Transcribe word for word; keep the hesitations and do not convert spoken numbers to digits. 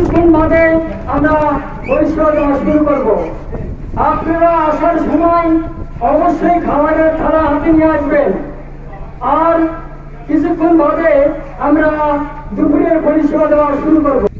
কিছুক্ষণ বাদে আমরা পরিষেবা দেওয়া শুরু করব। আপনারা আসার সময় অবশ্যই খাবারের থালা হাতে নিয়ে আসবেন। আর কিছুক্ষণ বাদে আমরা দুপুরের পরিষেবা দেওয়া শুরু করব।